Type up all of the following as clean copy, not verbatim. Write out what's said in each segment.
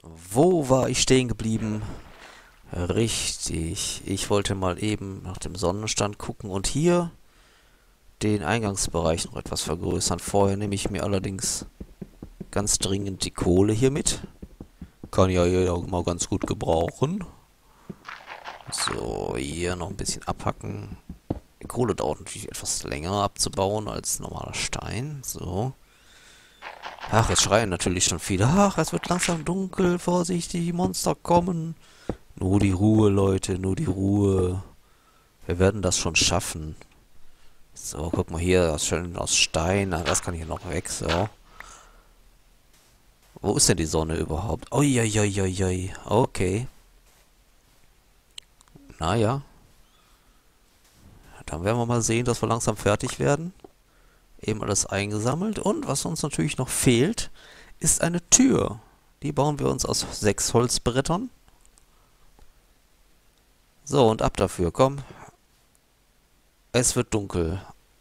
Wo war ich stehen geblieben? Richtig, ich wollte mal eben nach dem Sonnenstand gucken und hier den Eingangsbereich noch etwas vergrößern. Vorher nehme ich mir allerdings ganz dringend die Kohle hier mit. Kann ja hier auch mal ganz gut gebrauchen. So, hier noch ein bisschen abhacken. Die Kohle dauert natürlich etwas länger abzubauen als normaler Stein. So. Ach, jetzt schreien natürlich schon viele. Ach, es wird langsam dunkel. Vorsichtig, die Monster kommen. Nur die Ruhe, Leute, nur die Ruhe. Wir werden das schon schaffen. So, guck mal hier, das ist schön aus Stein. Na, das kann hier noch weg, so. Wo ist denn die Sonne überhaupt? Uiuiuiui. Okay. Naja. Dann werden wir mal sehen, dass wir langsam fertig werden. Eben alles eingesammelt. Und was uns natürlich noch fehlt, ist eine Tür. Die bauen wir uns aus 6 Holzbrettern. So, und ab dafür, komm. Es wird dunkel.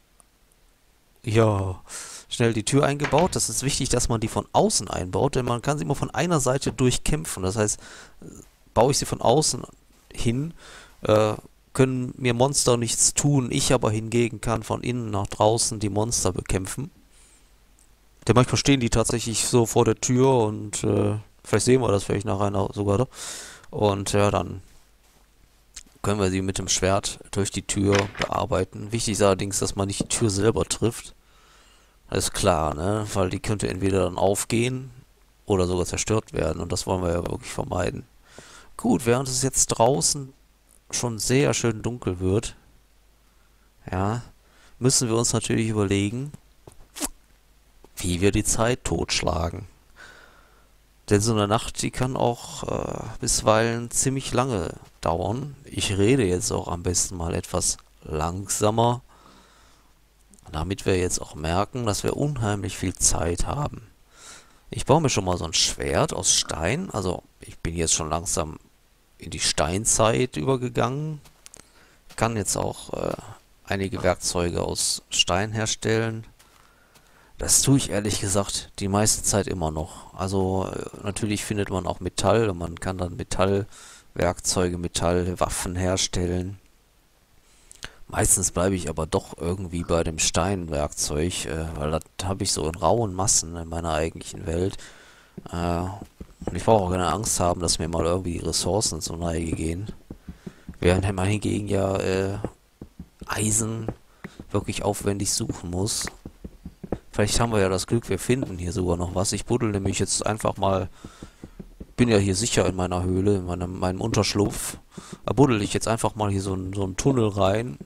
Ja, schnell die Tür eingebaut. Das ist wichtig, dass man die von außen einbaut, denn man kann sie immer von einer Seite durchkämpfen. Das heißt, baue ich sie von außen hin, können mir Monster nichts tun. Ich aber hingegen kann von innen nach draußen die Monster bekämpfen. Denn manchmal stehen die tatsächlich so vor der Tür und vielleicht sehen wir das vielleicht nachher sogar. Doch. Und ja, dann können wir sie mit dem Schwert durch die Tür bearbeiten. Wichtig ist allerdings, dass man nicht die Tür selber trifft. Das ist klar, ne? Weil die könnte entweder dann aufgehen oder sogar zerstört werden. Und das wollen wir ja wirklich vermeiden. Gut, während es jetzt draußen schon sehr schön dunkel wird, ja, müssen wir uns natürlich überlegen, wie wir die Zeit totschlagen. Denn so eine Nacht, die kann auch bisweilen ziemlich lange dauern. Ich rede jetzt auch am besten mal etwas langsamer, damit wir jetzt auch merken, dass wir unheimlich viel Zeit haben. Ich baue mir schon mal so ein Schwert aus Stein. Also ich bin jetzt schon langsam in die Steinzeit übergegangen. Kann jetzt auch einige Werkzeuge aus Stein herstellen. Das tue ich ehrlich gesagt die meiste Zeit immer noch. Also natürlich findet man auch Metall und man kann dann Metallwerkzeuge, Metallwaffen herstellen. Meistens bleibe ich aber doch irgendwie bei dem Steinwerkzeug, weil das habe ich so in rauen Massen in meiner eigentlichen Welt. Und ich brauche auch keine Angst haben, dass mir mal irgendwie die Ressourcen zur Neige gehen. Während man hingegen ja Eisen wirklich aufwendig suchen muss. Vielleicht haben wir ja das Glück, wir finden hier sogar noch was. Ich buddel nämlich jetzt einfach mal, bin ja hier sicher in meiner Höhle, in meinem Unterschlupf. Da buddel ich jetzt einfach mal hier so einen Tunnel rein.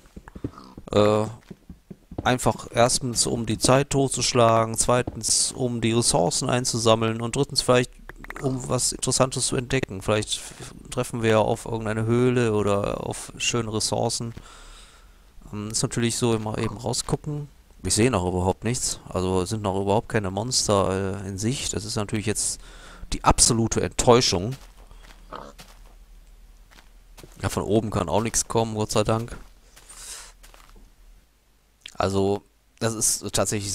Einfach erstens, um die Zeit totzuschlagen, zweitens, um die Ressourcen einzusammeln und drittens vielleicht, um was Interessantes zu entdecken. Vielleicht treffen wir ja auf irgendeine Höhle oder auf schöne Ressourcen. Ist natürlich so immer eben rausgucken. Ich sehe noch überhaupt nichts. Also sind noch überhaupt keine Monster in Sicht. Das ist natürlich jetzt die absolute Enttäuschung. Ja, von oben kann auch nichts kommen, Gott sei Dank. Also, das ist tatsächlich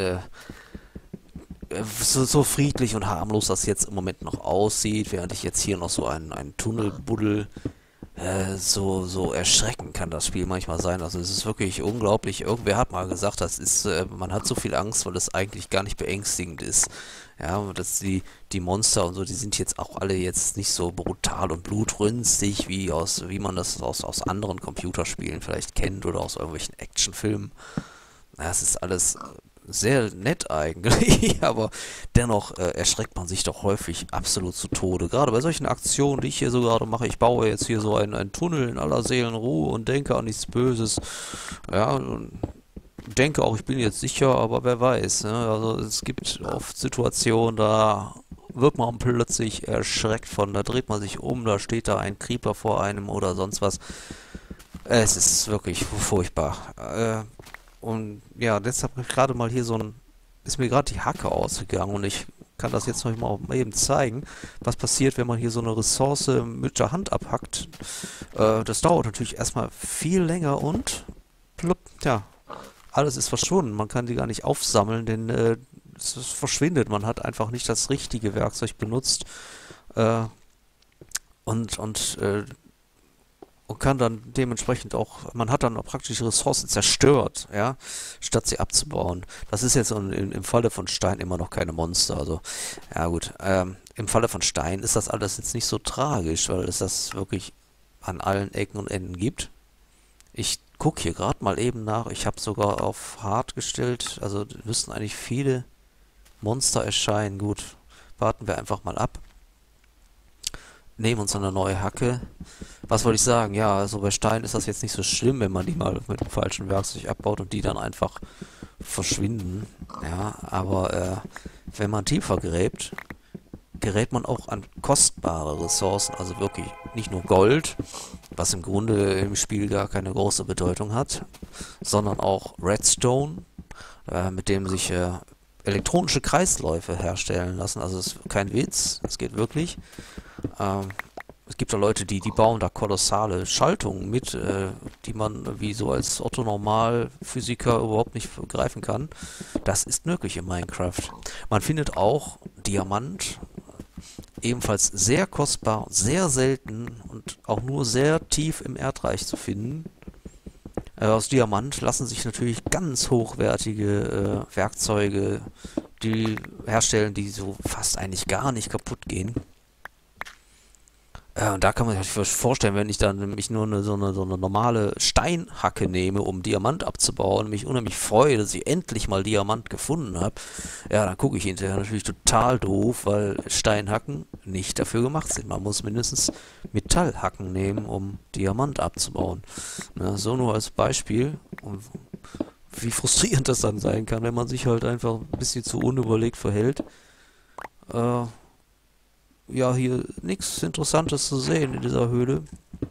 so friedlich und harmlos das jetzt im Moment noch aussieht, während ich jetzt hier noch so einen Tunnel buddel. So erschreckend kann das Spiel manchmal sein. Also es ist wirklich unglaublich. Irgendwer hat mal gesagt, man hat so viel Angst, weil es eigentlich gar nicht beängstigend ist. Ja, und dass die Monster und so, die sind jetzt auch alle jetzt nicht so brutal und blutrünstig, wie man das aus anderen Computerspielen vielleicht kennt oder aus irgendwelchen Actionfilmen. Ja, es ist alles sehr nett eigentlich, aber dennoch erschreckt man sich doch häufig absolut zu Tode. Gerade bei solchen Aktionen, die ich hier so gerade mache. Ich baue jetzt hier so einen Tunnel in aller Seelenruhe und denke an nichts Böses. Ja, und denke auch, ich bin jetzt sicher, aber wer weiß. Ne? Also es gibt oft Situationen, da wird man plötzlich erschreckt von, da dreht man sich um, da steht da ein Creeper vor einem oder sonst was. Es ist wirklich furchtbar. Und ja, deshalb gerade mal hier ist mir gerade die Hacke ausgegangen und ich kann das jetzt noch mal eben zeigen, was passiert, wenn man hier so eine Ressource mit der Hand abhackt. Das dauert natürlich erstmal viel länger und plupp, ja, alles ist verschwunden. Man kann die gar nicht aufsammeln, denn es verschwindet. Man hat einfach nicht das richtige Werkzeug benutzt äh, und und kann dann dementsprechend auch, man hat dann auch praktisch Ressourcen zerstört, ja, statt sie abzubauen. Das ist jetzt im Falle von Stein immer noch keine Monster, also, ja gut, im Falle von Stein ist das alles jetzt nicht so tragisch, weil es das wirklich an allen Ecken und Enden gibt. Ich gucke hier gerade mal eben nach, ich habe sogar auf Hard gestellt, also müssten eigentlich viele Monster erscheinen. Gut, warten wir einfach mal ab. Nehmen uns eine neue Hacke. Was wollte ich sagen? Ja, also bei Steinen ist das jetzt nicht so schlimm, wenn man die mal mit dem falschen Werkzeug abbaut und die dann einfach verschwinden. Ja, aber wenn man tiefer gräbt, gerät man auch an kostbare Ressourcen, also wirklich nicht nur Gold, was im Grunde im Spiel gar keine große Bedeutung hat, sondern auch Redstone, mit dem sich elektronische Kreisläufe herstellen lassen. Also es ist kein Witz, es geht wirklich. Ähm, Es gibt da Leute, die bauen da kolossale Schaltungen mit, die man wie so als Otto-Normal-Physiker überhaupt nicht begreifen kann. Das ist möglich in Minecraft. Man findet auch Diamant, ebenfalls sehr kostbar, sehr selten und auch nur sehr tief im Erdreich zu finden. Aus Diamant lassen sich natürlich ganz hochwertige Werkzeuge die herstellen, die so fast eigentlich gar nicht kaputt gehen. Und da kann man sich vorstellen, wenn ich dann nämlich nur so eine normale Steinhacke nehme, um Diamant abzubauen, mich unheimlich freue, dass ich endlich mal Diamant gefunden habe, ja, dann gucke ich hinterher natürlich total doof, weil Steinhacken nicht dafür gemacht sind. Man muss mindestens Metallhacken nehmen, um Diamant abzubauen. Na, so nur als Beispiel, wie frustrierend das dann sein kann, wenn man sich halt einfach ein bisschen zu unüberlegt verhält. Äh, Ja, hier nichts Interessantes zu sehen in dieser Höhle.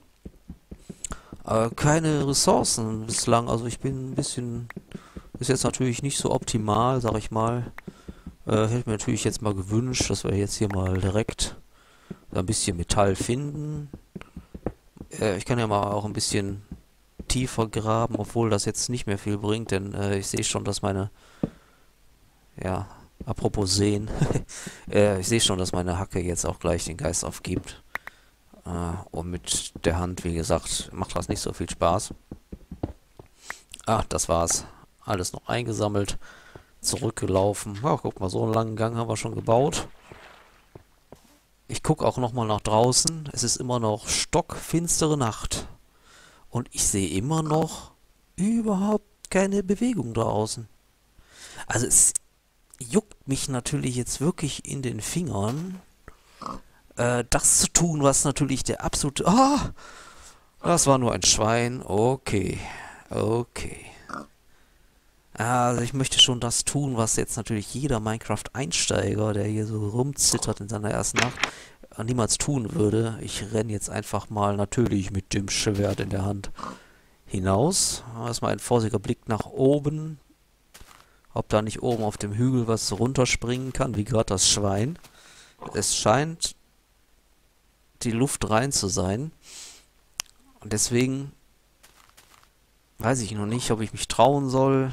Keine Ressourcen bislang, also ich bin ein bisschen, ist jetzt natürlich nicht so optimal, sag ich mal. Hätte ich mir natürlich jetzt mal gewünscht, dass wir jetzt hier mal direkt ein bisschen Metall finden. Ich kann ja mal auch ein bisschen tiefer graben, obwohl das jetzt nicht mehr viel bringt, denn ich sehe schon, dass meine, ja, apropos sehen, ich sehe schon, dass meine Hacke jetzt auch gleich den Geist aufgibt. Und mit der Hand, wie gesagt, macht das nicht so viel Spaß. Ah, das war's. Alles noch eingesammelt, zurückgelaufen. Ja, guck mal, so einen langen Gang haben wir schon gebaut. Ich gucke auch nochmal nach draußen. Es ist immer noch stockfinstere Nacht. Und ich sehe immer noch überhaupt keine Bewegung da außen. Also es juckt mich natürlich jetzt wirklich in den Fingern, das zu tun, was natürlich der absolute... Ah! Das war nur ein Schwein. Okay. Okay. Also ich möchte schon das tun, was jetzt natürlich jeder Minecraft-Einsteiger, der hier so rumzittert in seiner ersten Nacht, niemals tun würde. Ich renne jetzt einfach mal natürlich mit dem Schwert in der Hand hinaus. Erstmal ein vorsichtiger Blick nach oben. Ob da nicht oben auf dem Hügel was runterspringen kann, wie gerade das Schwein. Es scheint die Luft rein zu sein. Und deswegen weiß ich noch nicht, ob ich mich trauen soll.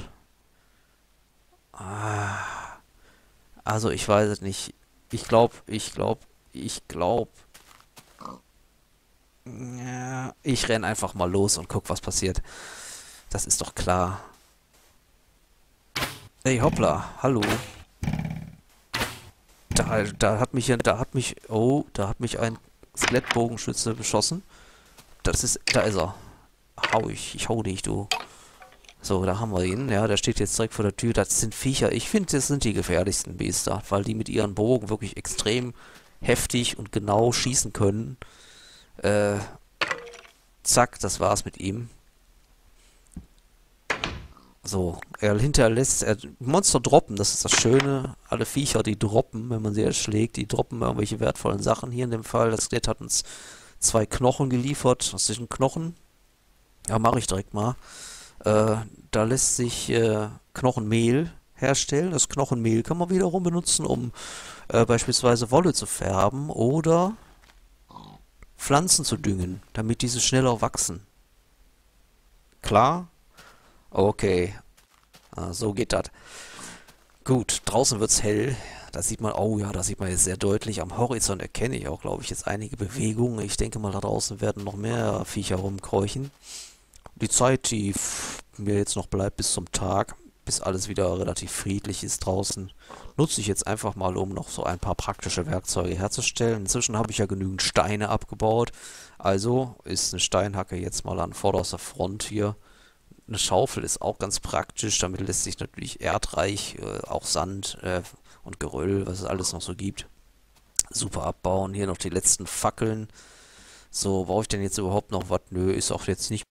Also ich weiß es nicht. Ich glaube. Ja, ich renn einfach mal los und guck, was passiert. Das ist doch klar. Ey, hoppla, hallo. Da hat mich ein Skelettbogenschütze beschossen. Da ist er. Ich hau dich, du. So, da haben wir ihn. Ja, der steht jetzt direkt vor der Tür. Das sind Viecher. Ich finde, das sind die gefährlichsten Biester, weil die mit ihren Bogen wirklich extrem heftig und genau schießen können. Zack, das war's mit ihm. So, er hinterlässt, Monster droppen, das ist das Schöne. Alle Viecher, die droppen, wenn man sie erschlägt, die droppen irgendwelche wertvollen Sachen. Hier in dem Fall, das Skelett hat uns 2 Knochen geliefert. Was ist ein Knochen? Ja, mache ich direkt mal. Da lässt sich Knochenmehl herstellen. Das Knochenmehl kann man wiederum benutzen, um beispielsweise Wolle zu färben oder Pflanzen zu düngen, damit diese schneller wachsen. Klar? Okay. So geht das. Gut, draußen wird's hell. Da sieht man, oh ja, da sieht man jetzt sehr deutlich. Am Horizont erkenne ich auch, glaube ich, jetzt einige Bewegungen. Ich denke mal, da draußen werden noch mehr Viecher rumkräuchen. Die Zeit, die mir jetzt noch bleibt bis zum Tag, bis alles wieder relativ friedlich ist draußen, nutze ich jetzt einfach mal, um noch so ein paar praktische Werkzeuge herzustellen. Inzwischen habe ich ja genügend Steine abgebaut. Also ist eine Steinhacke jetzt mal an vorderster Front hier. Eine Schaufel ist auch ganz praktisch. Damit lässt sich natürlich erdreich, auch Sand und Geröll, was es alles noch so gibt, super abbauen. Hier noch die letzten Fackeln. So, brauche ich denn jetzt überhaupt noch was? Nö, ist auch jetzt nicht